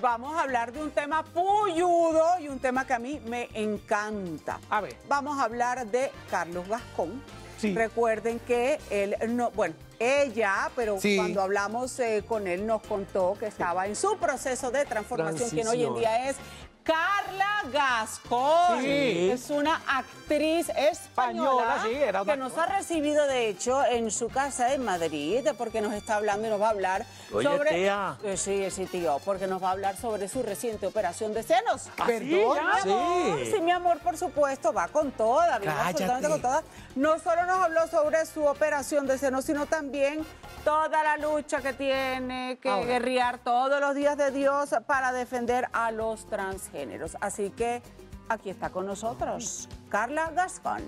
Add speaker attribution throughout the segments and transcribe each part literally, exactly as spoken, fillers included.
Speaker 1: vamos a hablar de un tema puyudo y un tema que a mí me encanta.
Speaker 2: A ver.
Speaker 1: Vamos a hablar de Carlos Gascón.
Speaker 2: Sí.
Speaker 1: Recuerden que él no, bueno, ella, pero
Speaker 2: Sí.
Speaker 1: cuando hablamos eh, con él nos contó que estaba en su proceso de transformación, quien hoy en día es Carla Gascón.
Speaker 2: Sí.
Speaker 1: Es una actriz española,
Speaker 2: Española, sí, era una-
Speaker 1: que nos ha recibido, de hecho, en su casa en Madrid, porque nos está hablando y nos va a hablar
Speaker 3: Oye,
Speaker 1: sobre...
Speaker 3: tía.
Speaker 1: Eh, sí, sí, tío, porque nos va a hablar sobre su reciente operación de senos.
Speaker 2: ¿Ah,
Speaker 1: Perdón,
Speaker 2: sí?
Speaker 1: mi
Speaker 2: ¿Ya?
Speaker 1: amor.
Speaker 2: Sí.
Speaker 1: Sí, mi amor, por supuesto, va con toda, viene
Speaker 2: Cállate.
Speaker 1: absolutamente con toda. No solo nos habló sobre su operación de senos, sino también toda la lucha que tiene que
Speaker 2: Ahora.
Speaker 1: guerrear todos los días de Dios para defender a los transgéneros. Así que aquí está con nosotros Carla Gascón.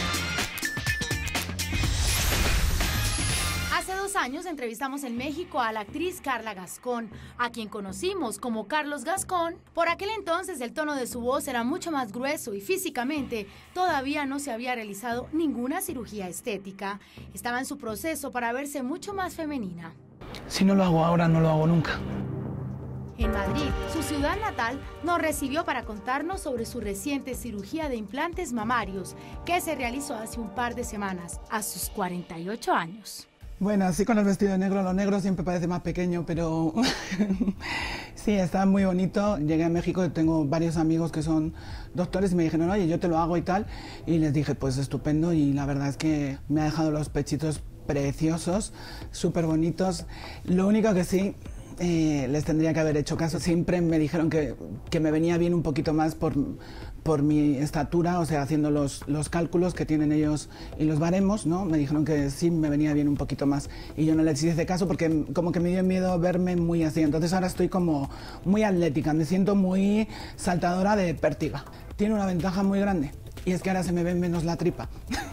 Speaker 4: Hace dos años entrevistamos en México a la actriz Carla Gascón, a quien conocimos como Carlos Gascón. Por aquel entonces el tono de su voz era mucho más grueso y físicamente todavía no se había realizado ninguna cirugía estética. Estaba en su proceso para verse mucho más femenina.
Speaker 5: Si no lo hago ahora, no lo hago nunca.
Speaker 4: En Madrid, su ciudad natal, nos recibió para contarnos sobre su reciente cirugía de implantes mamarios que se realizó hace un par de semanas, a sus cuarenta y ocho años.
Speaker 5: Bueno, así con el vestido negro, lo negro siempre parece más pequeño, pero sí, está muy bonito. Llegué a México y tengo varios amigos que son doctores y me dijeron, oye, yo te lo hago y tal. Y les dije, pues estupendo, y la verdad es que me ha dejado los pechitos preciosos, súper bonitos. Lo único que sí, eh, les tendría que haber hecho caso. Siempre me dijeron que, que me venía bien un poquito más por, por mi estatura, o sea, haciendo los, los cálculos que tienen ellos y los baremos, ¿no? Me dijeron que sí me venía bien un poquito más y yo no les hice caso porque como que me dio miedo verme muy así. Entonces ahora estoy como muy atlética, me siento muy saltadora de pértiga. Tiene una ventaja muy grande y es que ahora se me ve menos la tripa.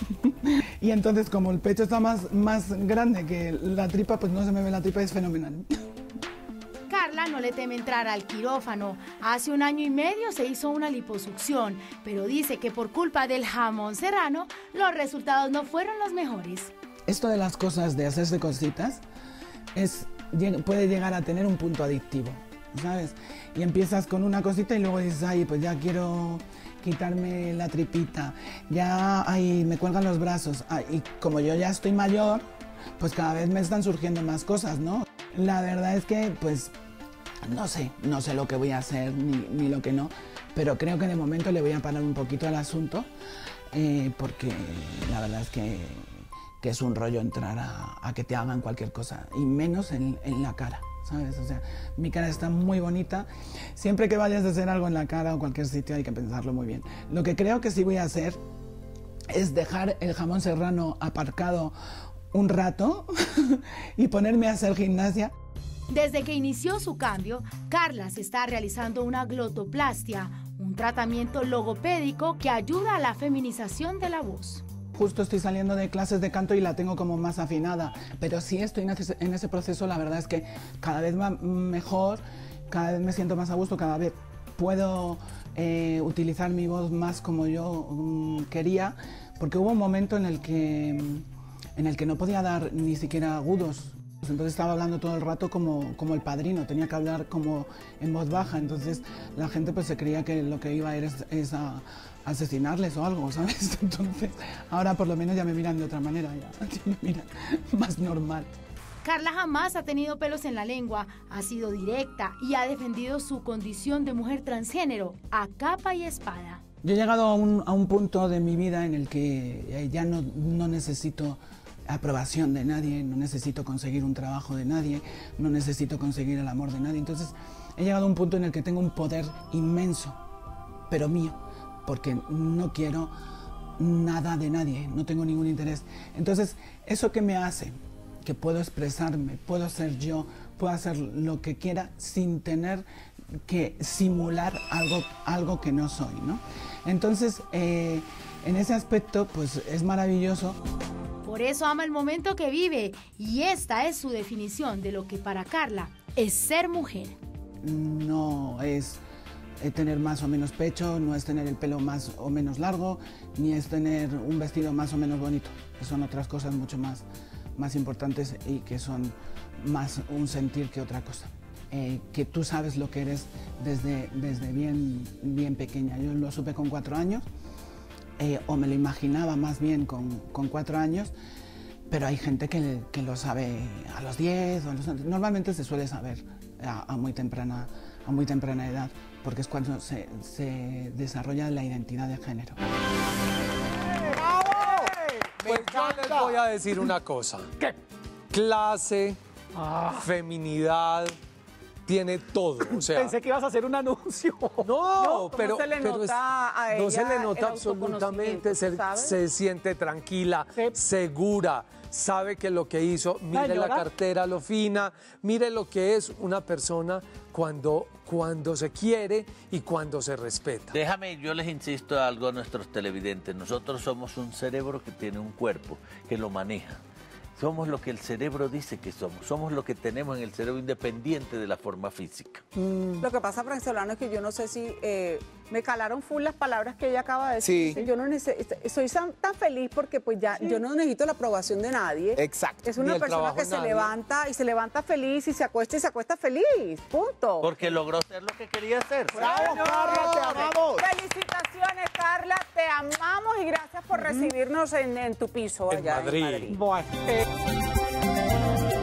Speaker 5: Y entonces como el pecho está más, más grande que la tripa, pues no se me ve la tripa, es fenomenal.
Speaker 4: Carla no le teme entrar al quirófano. Hace un año y medio se hizo una liposucción, pero dice que por culpa del jamón serrano, los resultados no fueron los mejores.
Speaker 5: Esto de las cosas, de hacerse cositas, es, puede llegar a tener un punto adictivo, ¿sabes? Y empiezas con una cosita y luego dices, ay, pues ya quiero quitarme la tripita, ya, ay, me cuelgan los brazos. Ay, y como yo ya estoy mayor, pues cada vez me están surgiendo más cosas, ¿no? La verdad es que, pues, no sé, no sé lo que voy a hacer ni, ni lo que no, pero creo que de momento le voy a parar un poquito al asunto, eh, porque la verdad es que, que es un rollo entrar a, a que te hagan cualquier cosa, y menos en, en la cara, ¿sabes? O sea, mi cara está muy bonita. Siempre que vayas a hacer algo en la cara o cualquier sitio hay que pensarlo muy bien. Lo que creo que sí voy a hacer es dejar el jamón serrano aparcado un rato y ponerme a hacer gimnasia.
Speaker 4: Desde que inició su cambio, Carla se está realizando una glotoplastia, un tratamiento logopédico que ayuda a la feminización de la voz.
Speaker 5: Justo estoy saliendo de clases de canto y la tengo como más afinada, pero sí estoy en ese proceso. La verdad es que cada vez va mejor, cada vez me siento más a gusto, cada vez puedo eh, utilizar mi voz más como yo um, quería, porque hubo un momento en el que... en el que no podía dar ni siquiera agudos. Entonces estaba hablando todo el rato como, como el Padrino, tenía que hablar como en voz baja, entonces la gente pues se creía que lo que iba a ir es, es a asesinarles o algo, ¿sabes? Entonces ahora por lo menos ya me miran de otra manera, ya, ya me miran más normal.
Speaker 4: Carla jamás ha tenido pelos en la lengua, ha sido directa y ha defendido su condición de mujer transgénero a capa y espada.
Speaker 5: Yo he llegado a un, a un punto de mi vida en el que ya no, no necesito aprobación de nadie, no necesito conseguir un trabajo de nadie, no necesito conseguir el amor de nadie. Entonces he llegado a un punto en el que tengo un poder inmenso, pero mío, porque no quiero nada de nadie, no tengo ningún interés. Entonces, ¿eso qué me hace? Que puedo expresarme, puedo ser yo, puedo hacer lo que quiera sin tener que simular algo, algo que no soy, ¿no? Entonces, eh, en ese aspecto, pues es maravilloso.
Speaker 4: Por eso ama el momento que vive y esta es su definición de lo que para Carla es ser mujer.
Speaker 5: No es tener más o menos pecho, no es tener el pelo más o menos largo, ni es tener un vestido más o menos bonito. Son otras cosas mucho más, más importantes y que son más un sentir que otra cosa. eh, que tú sabes lo que eres desde, desde bien, bien pequeña. Yo lo supe con cuatro años, eh, o me lo imaginaba más bien con, con cuatro años, pero hay gente que, que lo sabe a los diez, o a los, normalmente se suele saber a, a, muy temprana, a muy temprana edad, porque es cuando se, se desarrolla la identidad de género.
Speaker 2: Pues yo les voy a decir una cosa.
Speaker 3: ¿Qué?
Speaker 2: Clase, ah. feminidad, tiene todo. O sea,
Speaker 3: pensé que ibas a hacer un anuncio.
Speaker 2: No,
Speaker 1: no
Speaker 2: pero,
Speaker 1: se le
Speaker 2: pero
Speaker 1: nota
Speaker 2: es,
Speaker 1: a ella
Speaker 2: no se le nota
Speaker 1: el
Speaker 2: absolutamente. Se, se siente tranquila,
Speaker 3: sí.
Speaker 2: segura, sabe que lo que hizo, mire
Speaker 3: Señora.
Speaker 2: la cartera, lo fina, mire lo que es una persona cuando, cuando se quiere y cuando se respeta.
Speaker 6: Déjame, yo les insisto algo a nuestros televidentes. Nosotros somos un cerebro que tiene un cuerpo, que lo maneja. Somos lo que el cerebro dice que somos. Somos lo que tenemos en el cerebro independiente de la forma física.
Speaker 1: Mm. Lo que pasa, Francelano, es que yo no sé si eh, me calaron full las palabras que ella acaba de decir.
Speaker 7: Sí.
Speaker 1: Yo no necesito, soy tan, tan feliz porque pues ya sí. yo no necesito la aprobación de nadie.
Speaker 7: Exacto.
Speaker 1: Es una persona que se nadie. levanta y se levanta feliz y se acuesta y se acuesta feliz. Punto.
Speaker 6: Porque logró ser lo que quería ser.
Speaker 7: ¡Bravo, Carla! ¡Te amamos!
Speaker 1: Felicitaciones, Carla. Te amamos y gracias por recibirnos en, en tu piso
Speaker 2: en
Speaker 1: allá
Speaker 2: Madrid.
Speaker 1: en Madrid.
Speaker 3: Bueno. Eh...